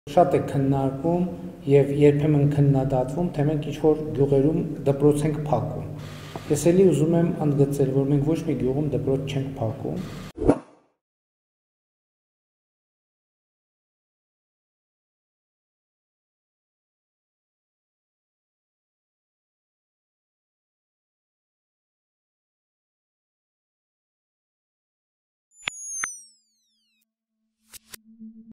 Շատ է քննարկում եւ երբեմն քննադատվում, թե մենք ինչ-որ գյուղերում դպրոց ենք փակում։ Ես էլի ուզում եմ ընդգծել, որ մենք ոչ մի գյուղում դպրոց չենք փակում,